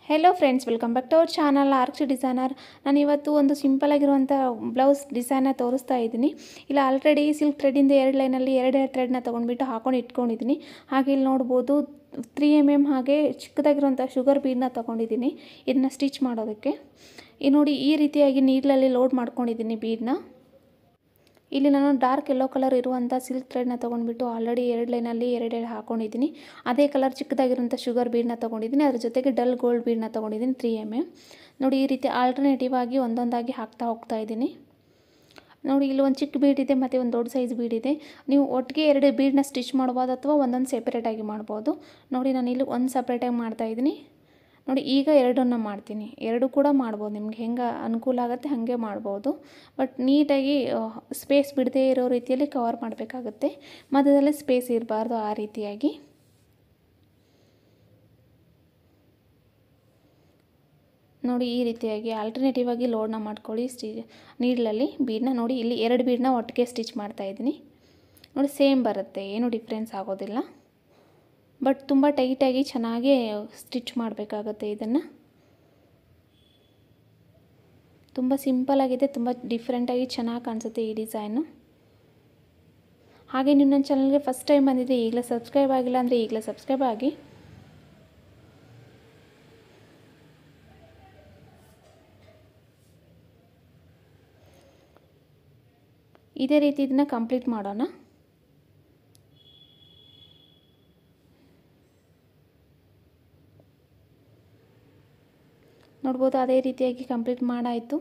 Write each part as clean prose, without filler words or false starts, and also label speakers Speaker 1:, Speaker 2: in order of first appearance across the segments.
Speaker 1: Hello friends, welcome back to our channel Arkshi designer. ನಾನು ಇವತ್ತು ಒಂದು ಸಿಂಪಲ್ ಆಗಿರುವಂಥ ಬ್ಲೌಸ್ ಡಿಸೈನ್ನ ತೋರಿಸ್ತಾ ಇದ್ದೀನಿ. ಇಲ್ಲ ಆಲ್ರೆಡಿ ಸಿಲ್ಕ್ ಥ್ರೆಡ್ಡಿಂದ ಎರಡು ಲೈನಲ್ಲಿ ಎರಡು ಥ್ರೆಡ್ನ ತೊಗೊಂಡ್ಬಿಟ್ಟು ಹಾಕೊಂಡು ಇಟ್ಕೊಂಡಿದ್ದೀನಿ. ಹಾಗೆ ಇಲ್ಲಿ ನೋಡ್ಬೋದು 3 mm ಹಾಗೆ ಚಿಕ್ಕದಾಗಿರುವಂಥ ಶುಗರ್ ಬೀಡನ್ನ ತೊಗೊಂಡಿದ್ದೀನಿ ಇದನ್ನ ಸ್ಟಿಚ್ ಮಾಡೋದಕ್ಕೆ. ನೋಡಿ ಈ ರೀತಿಯಾಗಿ ನೀಡ್ಲಲ್ಲಿ ಲೋಡ್ ಮಾಡ್ಕೊಂಡಿದ್ದೀನಿ ಬೀಡನ್ನ. ಇಲ್ಲಿ ನಾನು ಡಾರ್ಕ್ ಯೆಲ್ಲೋ ಕಲರ್ ಇರುವಂಥ ಸಿಲ್ಕ್ ಥ್ರೆಡ್ನ ತೊಗೊಂಡ್ಬಿಟ್ಟು ಆಲ್ರೆಡಿ ಎರಡು ಲೈನಲ್ಲಿ ಎರಡು ಹಾಕೊಂಡಿದ್ದೀನಿ. ಅದೇ ಕಲರ್ ಚಿಕ್ಕದಾಗಿರುವಂಥ ಶುಗರ್ ಬೀಡನ್ನ ತೊಗೊಂಡಿದ್ದೀನಿ. ಅದ್ರ ಜೊತೆಗೆ ಡಲ್ ಗೋಲ್ಡ್ ಬೀಡನ್ನ ತೊಗೊಂಡಿದ್ದೀನಿ 3 mm. ನೋಡಿ ಈ ರೀತಿ ಆಲ್ಟರ್ನೇಟಿವ್ ಆಗಿ ಒಂದೊಂದಾಗಿ ಹಾಕ್ತಾ ಹೋಗ್ತಾ ಇದ್ದೀನಿ. ನೋಡಿ ಇಲ್ಲಿ ಒಂದು ಚಿಕ್ಕ ಬೀಡ್ ಇದೆ ಮತ್ತು ಒಂದು ದೊಡ್ಡ ಸೈಜ್ ಬೀಡ್ ಇದೆ. ನೀವು ಒಟ್ಟಿಗೆ ಎರಡು ಬೀಡನ್ನ ಸ್ಟಿಚ್ ಮಾಡ್ಬೋದು ಅಥವಾ ಒಂದೊಂದು ಸೆಪ್ರೇಟಾಗಿ ಮಾಡ್ಬೋದು. ನೋಡಿ ನಾನು ಇಲ್ಲಿ ಒಂದು ಸಪ್ರೇಟಾಗಿ ಮಾಡ್ತಾಯಿದ್ದೀನಿ. ನೋಡಿ ಈಗ ಎರಡನ್ನು ಮಾಡ್ತೀನಿ. ಎರಡು ಕೂಡ ಮಾಡ್ಬೋದು, ನಿಮ್ಗೆ ಹೆಂಗೆ ಅನುಕೂಲ ಆಗುತ್ತೆ ಹಾಗೆ ಮಾಡ್ಬೋದು. ಬಟ್ ನೀಟಾಗಿ ಸ್ಪೇಸ್ ಬಿಡದೇ ಇರೋ ರೀತಿಯಲ್ಲಿ ಕವರ್ ಮಾಡಬೇಕಾಗುತ್ತೆ. ಮಧ್ಯದಲ್ಲಿ ಸ್ಪೇಸ್ ಇರಬಾರ್ದು ಆ ರೀತಿಯಾಗಿ. ನೋಡಿ ಈ ರೀತಿಯಾಗಿ ಆಲ್ಟರ್ನೇಟಿವ್ ಆಗಿ ಲೋಡ್ನ ಮಾಡ್ಕೊಳ್ಳಿ ನೀಡ್ಲಲ್ಲಿ ಬೀಡನ್ನ. ನೋಡಿ ಇಲ್ಲಿ ಎರಡು ಬೀಡನ್ನ ಒಟ್ಟಿಗೆ ಸ್ಟಿಚ್ ಮಾಡ್ತಾಯಿದ್ದೀನಿ. ನೋಡಿ ಸೇಮ್ ಬರುತ್ತೆ, ಏನೂ ಡಿಫ್ರೆನ್ಸ್ ಆಗೋದಿಲ್ಲ. ಬಟ್ ತುಂಬ ಟೈಟಾಗಿ ಚೆನ್ನಾಗಿ ಸ್ಟಿಚ್ ಮಾಡಬೇಕಾಗತ್ತೆ. ಇದನ್ನು ತುಂಬ ಸಿಂಪಲ್ಲಾಗಿದೆ, ತುಂಬ ಡಿಫ್ರೆಂಟಾಗಿ ಚೆನ್ನಾಗಿ ಕಾಣಿಸುತ್ತೆ ಈ ಡಿಸೈನು. ಹಾಗೆ ನೀವು ನನ್ನ ಚಾನಲ್ಗೆ ಫಸ್ಟ್ ಟೈಮ್ ಬಂದಿದ್ದರೆ ಈಗಲೇ ಸಬ್ಸ್ಕ್ರೈಬ್ ಆಗಿಲ್ಲ ಅಂದರೆ ಈಗಲೇ ಸಬ್ಸ್ಕ್ರೈಬ್ ಆಗಿ. ಇದೇ ರೀತಿ ಇದನ್ನು ಕಂಪ್ಲೀಟ್ ಮಾಡೋಣ. ನೋಡ್ಬೋದು ಅದೇ ರೀತಿಯಾಗಿ ಕಂಪ್ಲೀಟ್ ಮಾಡಾಯಿತು.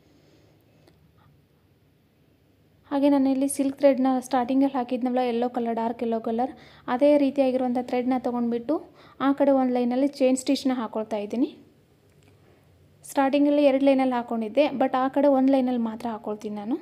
Speaker 1: ಹಾಗೆ ನಾನಿಲ್ಲಿ ಸಿಲ್ಕ್ ಥ್ರೆಡ್ನ ಸ್ಟಾರ್ಟಿಂಗಲ್ಲಿ ಹಾಕಿದ್ನಲ್ಲ yellow colour, dark yellow colour, ಅದೇ ರೀತಿಯಾಗಿರುವಂಥ ಥ್ರೆಡ್ನ ತೊಗೊಂಡ್ಬಿಟ್ಟು ಆ ಕಡೆ ಒಂದು ಲೈನಲ್ಲಿ ಚೈನ್ ಸ್ಟಿಚ್ನ ಹಾಕ್ಕೊಳ್ತಾ ಇದ್ದೀನಿ. ಸ್ಟಾರ್ಟಿಂಗಲ್ಲಿ ಎರಡು ಲೈನಲ್ಲಿ ಹಾಕ್ಕೊಂಡಿದ್ದೆ, ಬಟ್ ಆ ಕಡೆ ಒಂದು ಲೈನಲ್ಲಿ ಮಾತ್ರ ಹಾಕ್ಕೊಳ್ತೀನಿ ನಾನು.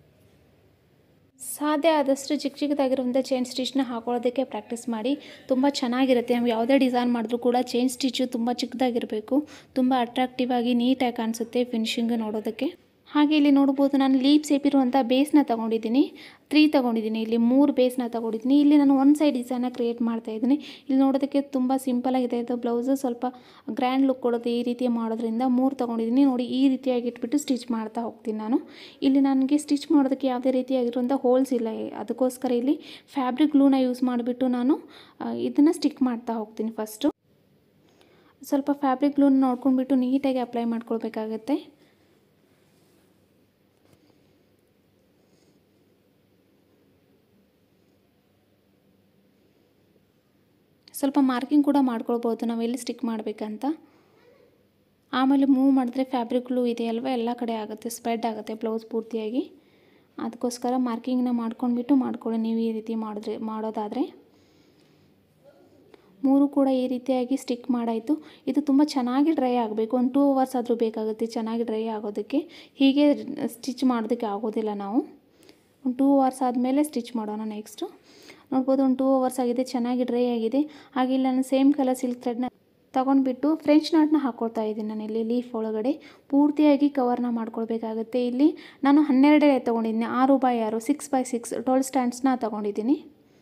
Speaker 1: ಸಾಧ್ಯ ಆದಷ್ಟು ಚಿಕ್ಕ ಚಿಕ್ಕದಾಗಿರುವಂಥ ಚೈನ್ ಸ್ಟಿಚ್ನ ಹಾಕೊಳ್ಳೋದಕ್ಕೆ ಪ್ರಾಕ್ಟೀಸ್ ಮಾಡಿ. ತುಂಬ ಚೆನ್ನಾಗಿರುತ್ತೆ. ನಾವು ಯಾವುದೇ ಡಿಸೈನ್ ಮಾಡಿದ್ರೂ ಕೂಡ ಚೈನ್ ಸ್ಟಿಚ್ಚು ತುಂಬ ಚಿಕ್ಕದಾಗಿರಬೇಕು. ತುಂಬ ಅಟ್ರಾಕ್ಟಿವ್ ಆಗಿ ನೀಟಾಗಿ ಕಾಣಿಸುತ್ತೆ ಫಿನಿಶಿಂಗ್ ನೋಡೋದಕ್ಕೆ. ಹಾಗೆ ಇಲ್ಲಿ ನೋಡ್ಬೋದು ನಾನು ಲೀಪ್ ಶೇಪ್ ಇರುವಂಥ ಬೇಸ್ನ ತೊಗೊಂಡಿದ್ದೀನಿ. 3 ತೊಗೊಂಡಿದ್ದೀನಿ. ಇಲ್ಲಿ 3 ಬೇಸ್ನ ತೊಗೊಂಡಿದ್ದೀನಿ. ಇಲ್ಲಿ ನಾನು ಒಂದು ಸೈಡ್ ಡಿಸೈನ್ನ ಕ್ರಿಯೇಟ್ ಮಾಡ್ತಾಯಿದ್ದೀನಿ. ಇಲ್ಲಿ ನೋಡೋದಕ್ಕೆ ತುಂಬ ಸಿಂಪಲಾಗಿದೆ. ಇದು ಬ್ಲೌಸು ಸ್ವಲ್ಪ ಗ್ರ್ಯಾಂಡ್ ಲುಕ್ ಕೊಡುತ್ತೆ ಈ ರೀತಿ ಮಾಡೋದ್ರಿಂದ 3 ತೊಗೊಂಡಿದ್ದೀನಿ. ನೋಡಿ ಈ ರೀತಿಯಾಗಿ ಇಟ್ಬಿಟ್ಟು ಸ್ಟಿಚ್ ಮಾಡ್ತಾ ಹೋಗ್ತೀನಿ ನಾನು. ಇಲ್ಲಿ ನನಗೆ ಸ್ಟಿಚ್ ಮಾಡೋದಕ್ಕೆ ಯಾವುದೇ ರೀತಿಯಾಗಿರುವಂಥ ಹೋಲ್ಸ್ ಇಲ್ಲ. ಅದಕ್ಕೋಸ್ಕರ ಇಲ್ಲಿ ಫ್ಯಾಬ್ರಿಕ್ ಗ್ಲೂನ ಯೂಸ್ ಮಾಡಿಬಿಟ್ಟು ನಾನು ಇದನ್ನು ಸ್ಟಿಕ್ ಮಾಡ್ತಾ ಹೋಗ್ತೀನಿ. ಫಸ್ಟು ಸ್ವಲ್ಪ ಫ್ಯಾಬ್ರಿಕ್ ಗ್ಲೂನ ನೋಡ್ಕೊಂಡ್ಬಿಟ್ಟು ನೀಟಾಗಿ ಅಪ್ಲೈ ಮಾಡ್ಕೊಳ್ಬೇಕಾಗತ್ತೆ. ಸ್ವಲ್ಪ ಮಾರ್ಕಿಂಗ್ ಕೂಡ ಮಾಡ್ಕೊಳ್ಬೋದು ನಾವು ಎಲ್ಲಿ ಸ್ಟಿಕ್ ಮಾಡಬೇಕಂತ. ಆಮೇಲೆ ಮೂವ್ ಮಾಡಿದ್ರೆ ಫ್ಯಾಬ್ರಿಕ್ ಗ್ಲೂ ಇದೆ ಅಲ್ವಾ, ಎಲ್ಲ ಕಡೆ ಆಗುತ್ತೆ, ಸ್ಪ್ರೆಡ್ ಆಗುತ್ತೆ ಬ್ಲೌಸ್ ಪೂರ್ತಿಯಾಗಿ. ಅದಕ್ಕೋಸ್ಕರ ಮಾರ್ಕಿಂಗ್ನ ಮಾಡ್ಕೊಂಡ್ಬಿಟ್ಟು ಮಾಡ್ಕೊಳ್ಳಿ ನೀವು ಈ ರೀತಿ ಮಾಡೋದಾದರೆ. 3 ಕೂಡ ಈ ರೀತಿಯಾಗಿ ಸ್ಟಿಕ್ ಮಾಡಾಯಿತು. ಇದು ತುಂಬ ಚೆನ್ನಾಗಿ ಡ್ರೈ ಆಗಬೇಕು. ಒಂದು 2 hours ಆದರೂ ಬೇಕಾಗುತ್ತೆ ಚೆನ್ನಾಗಿ ಡ್ರೈ ಆಗೋದಕ್ಕೆ. ಹೀಗೆ ಸ್ಟಿಚ್ ಮಾಡೋದಕ್ಕೆ ಆಗೋದಿಲ್ಲ ನಾವು. ಒಂದು 2 hours ಆದಮೇಲೆ ಸ್ಟಿಚ್ ಮಾಡೋಣ ನೆಕ್ಸ್ಟು. ನೋಡ್ಬೋದು ಒಂದು 2 hours ಆಗಿದೆ, ಚೆನ್ನಾಗಿ ಡ್ರೈ ಆಗಿದೆ. ಹಾಗೆ ಇಲ್ಲಿ ನಾನು ಸೇಮ್ ಕಲರ್ ಸಿಲ್ಕ್ ಥ್ರೆಡ್ನ ತೊಗೊಂಡ್ಬಿಟ್ಟು ಫ್ರೆಂಚ್ ನಾಟ್ನ ಹಾಕ್ಕೊಳ್ತಾ ಇದ್ದೀನಿ. ನಾನು ಇಲ್ಲಿ ಲೀಫ್ ಒಳಗಡೆ ಪೂರ್ತಿಯಾಗಿ ಕವರ್ನ ಮಾಡ್ಕೊಳ್ಬೇಕಾಗುತ್ತೆ. ಇಲ್ಲಿ ನಾನು 12 ತೊಗೊಂಡಿದ್ದೀನಿ. 6x6 6x6 12 ಸ್ಟ್ಯಾಂಡ್ಸ್ನ ತೊಗೊಂಡಿದ್ದೀನಿ.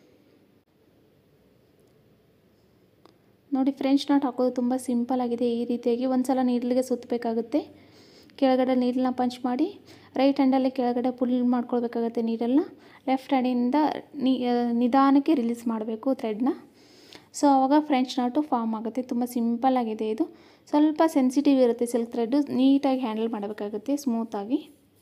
Speaker 1: ನೋಡಿ ಫ್ರೆಂಚ್ ನಾಟ್ ಹಾಕೋದು ತುಂಬ ಸಿಂಪಲ್ ಆಗಿದೆ. ಈ ರೀತಿಯಾಗಿ ಒಂದು ಸಲ ನೀಡ್ಲಿಗೆ ಸುತ್ತಬೇಕಾಗುತ್ತೆ. ಕೆಳಗಡೆ ನೀಡಲ್ನ ಪಂಚ್ ಮಾಡಿ ರೈಟ್ ಹ್ಯಾಂಡಲ್ಲಿ ಕೆಳಗಡೆ ಪುಲ್ ಮಾಡ್ಕೊಳ್ಬೇಕಾಗತ್ತೆ ನೀಡಲ್ನ. ಲೆಫ್ಟ್ ಹ್ಯಾಂಡಿಂದ ನಿಧಾನಕ್ಕೆ ರಿಲೀಸ್ ಮಾಡಬೇಕು ಥ್ರೆಡ್ನ. ಸೊ ಆವಾಗ ಫ್ರೆಂಚ್ ನಾಟು ಫಾರ್ಮ್ ಆಗುತ್ತೆ. ತುಂಬ ಸಿಂಪಲ್ ಆಗಿದೆ ಇದು. ಸ್ವಲ್ಪ ಸೆನ್ಸಿಟಿವ್ ಇರುತ್ತೆ ಸಿಲ್ಕ್ ಥ್ರೆಡ್ಡು, ನೀಟಾಗಿ ಹ್ಯಾಂಡಲ್ ಮಾಡಬೇಕಾಗುತ್ತೆ ಸ್ಮೂತಾಗಿ.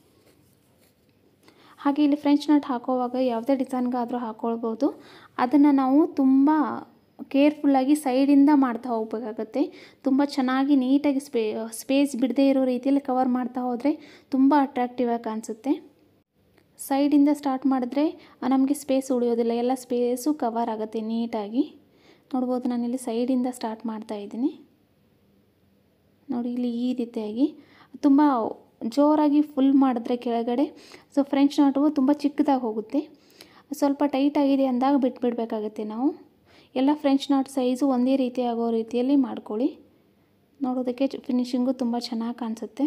Speaker 1: ಹಾಗೆ ಇಲ್ಲಿ ಫ್ರೆಂಚ್ ನಾಟ್ ಹಾಕೋವಾಗ ಯಾವುದೇ ಡಿಸೈನ್ಗಾದರೂ ಹಾಕ್ಕೊಳ್ಬೋದು. ಅದನ್ನು ನಾವು ತುಂಬ ಕೇರ್ಫುಲ್ಲಾಗಿ ಸೈಡಿಂದ ಮಾಡ್ತಾ ಹೋಗಬೇಕಾಗತ್ತೆ. ತುಂಬ ಚೆನ್ನಾಗಿ ನೀಟಾಗಿ ಸ್ಪೇಸ್ ಬಿಡದೇ ಇರೋ ರೀತಿಯಲ್ಲಿ ಕವರ್ ಮಾಡ್ತಾ ಹೋದರೆ ತುಂಬ ಅಟ್ರಾಕ್ಟಿವ್ ಆಗಿ ಕಾಣಿಸುತ್ತೆ. ಸೈಡಿಂದ ಸ್ಟಾರ್ಟ್ ಮಾಡಿದ್ರೆ ನಮಗೆ ಸ್ಪೇಸ್ ಉಳಿಯೋದಿಲ್ಲ, ಎಲ್ಲ ಸ್ಪೇಸು ಕವರ್ ಆಗುತ್ತೆ ನೀಟಾಗಿ. ನೋಡ್ಬೋದು ನಾನಿಲ್ಲಿ ಸೈಡಿಂದ ಸ್ಟಾರ್ಟ್ ಮಾಡ್ತಾ ಇದ್ದೀನಿ. ನೋಡಿ ಇಲ್ಲಿ ಈ ರೀತಿಯಾಗಿ ತುಂಬ ಜೋರಾಗಿ ಫುಲ್ ಮಾಡಿದ್ರೆ ಕೆಳಗಡೆ ಸೊ ಫ್ರೆಂಚ್ ನಾಟು ತುಂಬ ಚಿಕ್ಕದಾಗಿ ಹೋಗುತ್ತೆ. ಸ್ವಲ್ಪ ಟೈಟ್ ಆಗಿದೆ ಅಂದಾಗ ಬಿಟ್ಬಿಡಬೇಕಾಗತ್ತೆ ನಾವು. ಎಲ್ಲ ಫ್ರೆಂಚ್ ನಾಟ್ ಸೈಜು ಒಂದೇ ರೀತಿ ಆಗೋ ರೀತಿಯಲ್ಲಿ ಮಾಡ್ಕೊಳ್ಳಿ. ನೋಡೋದಕ್ಕೆ ಫಿನಿಶಿಂಗು ತುಂಬ ಚೆನ್ನಾಗಿ ಕಾಣಿಸುತ್ತೆ.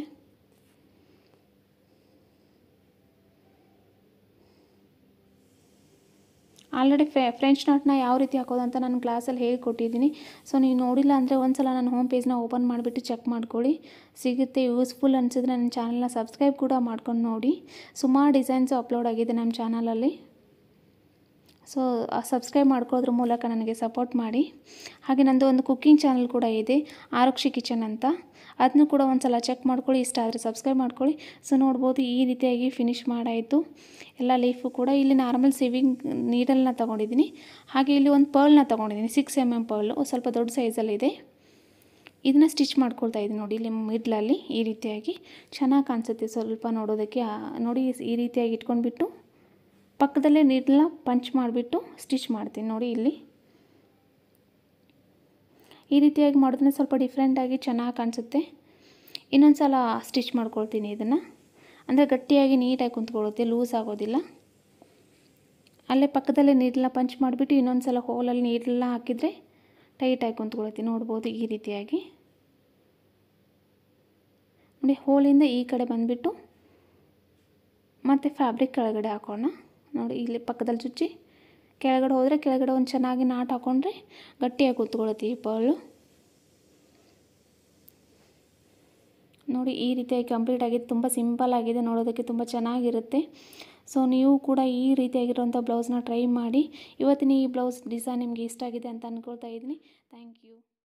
Speaker 1: ಆಲ್ರೆಡಿ ಫ್ರೆಂಚ್ ನಾಟ್ನ ಯಾವ ರೀತಿ ಹಾಕೋದು ಅಂತ ನಾನು ಕ್ಲಾಸಲ್ಲಿ ಹೇಳಿಕೊಟ್ಟಿದ್ದೀನಿ. ಸೊ ನೀವು ನೋಡಿಲ್ಲ ಅಂದರೆ ಒಂದು ಸಲ ನನ್ನ ಹೋಮ್ ಪೇಜ್ನ ಓಪನ್ ಮಾಡಿಬಿಟ್ಟು ಚೆಕ್ ಮಾಡ್ಕೊಳ್ಳಿ, ಸಿಗುತ್ತೆ. ಯೂಸ್ಫುಲ್ ಅನಿಸಿದ್ರೆ ನನ್ನ ಚಾನಲ್ನ ಸಬ್ಸ್ಕ್ರೈಬ್ ಕೂಡ ಮಾಡ್ಕೊಂಡು ನೋಡಿ. ಸುಮಾರು ಡಿಸೈನ್ಸು ಅಪ್ಲೋಡ್ ಆಗಿದೆ ನಮ್ಮ ಚಾನಲಲ್ಲಿ. ಸೊ ಸಬ್ಸ್ಕ್ರೈಬ್ ಮಾಡ್ಕೊಳ್ಳೋದ್ರ ಮೂಲಕ ನನಗೆ ಸಪೋರ್ಟ್ ಮಾಡಿ. ಹಾಗೆ ನಂದು ಒಂದು ಕುಕ್ಕಿಂಗ್ ಚಾನಲ್ ಕೂಡ ಇದೆ, ಆರುಕ್ಷಿ ಕಿಚನ್ ಅಂತ. ಅದನ್ನು ಕೂಡ ಒಂದು ಸಲ ಚೆಕ್ ಮಾಡ್ಕೊಳ್ಳಿ, ಇಷ್ಟ ಆದರೆ ಸಬ್ಸ್ಕ್ರೈಬ್ ಮಾಡ್ಕೊಳ್ಳಿ. ಸೊ ನೋಡ್ಬೋದು ಈ ರೀತಿಯಾಗಿ ಫಿನಿಷ್ ಮಾಡಾಯಿತು ಎಲ್ಲ ಲೀಫು ಕೂಡ. ಇಲ್ಲಿ ನಾರ್ಮಲ್ ಸೇವಿಂಗ್ ನೀಡಲ್ನ ತೊಗೊಂಡಿದ್ದೀನಿ. ಹಾಗೆ ಇಲ್ಲಿ ಒಂದು ಪರ್ಲ್ನ ತೊಗೊಂಡಿದ್ದೀನಿ, 6mm ಪರ್ಲು, ಸ್ವಲ್ಪ ದೊಡ್ಡ ಸೈಜಲ್ಲಿದೆ. ಇದನ್ನ ಸ್ಟಿಚ್ ಮಾಡ್ಕೊಳ್ತಾ ಇದ್ದೀನಿ ನೋಡಿ, ಇಲ್ಲಿ ಮಿಡ್ಲಲ್ಲಿ ಈ ರೀತಿಯಾಗಿ ಚೆನ್ನಾಗಿ ಕಾಣಿಸುತ್ತೆ ಸ್ವಲ್ಪ ನೋಡೋದಕ್ಕೆ. ನೋಡಿ ಈ ರೀತಿಯಾಗಿ ಇಟ್ಕೊಂಡ್ಬಿಟ್ಟು ಪಕ್ಕದಲ್ಲೇ ನೀಡಲ್ನ ಪಂಚ್ ಮಾಡಿಬಿಟ್ಟು ಸ್ಟಿಚ್ ಮಾಡ್ತೀನಿ ನೋಡಿ. ಇಲ್ಲಿ ಈ ರೀತಿಯಾಗಿ ಮಾಡಿದ್ರೆ ಸ್ವಲ್ಪ ಡಿಫ್ರೆಂಟಾಗಿ ಚೆನ್ನಾಗಿ ಕಾಣಿಸುತ್ತೆ. ಇನ್ನೊಂದು ಸಲ ಸ್ಟಿಚ್ ಮಾಡ್ಕೊಳ್ತೀನಿ ಇದನ್ನು, ಅಂದರೆ ಗಟ್ಟಿಯಾಗಿ ನೀಟಾಗಿ ಕುಂತ್ಕೊಳ್ಳುತ್ತೆ, ಲೂಸ್ ಆಗೋದಿಲ್ಲ. ಅಲ್ಲೇ ಪಕ್ಕದಲ್ಲೇ ನೀಡಲ್ನ ಪಂಚ್ ಮಾಡಿಬಿಟ್ಟು ಇನ್ನೊಂದು ಸಲ ಹೋಲಲ್ಲಿ ನೀಡಲ್ನ ಹಾಕಿದರೆ ಟೈಟಾಗಿ ಕುಂತ್ಕೊಳ್ಳುತ್ತೆ. ನೋಡ್ಬೋದು ಈ ರೀತಿಯಾಗಿ ನೋಡಿ, ಹೋಲಿಂದ ಈ ಕಡೆ ಬಂದುಬಿಟ್ಟು ಮತ್ತು ಫ್ಯಾಬ್ರಿಕ್ ಕೆಳಗಡೆ ಹಾಕೋಣ ನೋಡಿ. ಇಲ್ಲಿ ಪಕ್ಕದಲ್ಲಿ ಚುಚ್ಚಿ ಕೆಳಗಡೆ ಹೋದರೆ ಕೆಳಗಡೆ ಒಂದು ಚೆನ್ನಾಗಿ ನಾಟ್ ಹಾಕ್ಕೊಂಡ್ರೆ ಗಟ್ಟಿಯಾಗಿ ಕೂತ್ಕೊಳ್ಳುತ್ತೆ ಈ ಪರ್ಲು ನೋಡಿ. ಈ ರೀತಿಯಾಗಿ ಕಂಪ್ಲೀಟ್ ಆಗಿದೆ, ತುಂಬ ಸಿಂಪಲ್ ಆಗಿದೆ, ನೋಡೋದಕ್ಕೆ ತುಂಬ ಚೆನ್ನಾಗಿರುತ್ತೆ. ಸೊ ನೀವು ಕೂಡ ಈ ರೀತಿಯಾಗಿರುವಂಥ ಬ್ಲೌಸ್ನ ಟ್ರೈ ಮಾಡಿ. ಇವತ್ತಿನ ಈ ಬ್ಲೌಸ್ ಡಿಸೈನ್ ನಿಮಗೆ ಇಷ್ಟ ಆಗಿದೆ ಅಂತ ಅಂದ್ಕೊಳ್ತಾ ಇದ್ದೀನಿ. Thank you.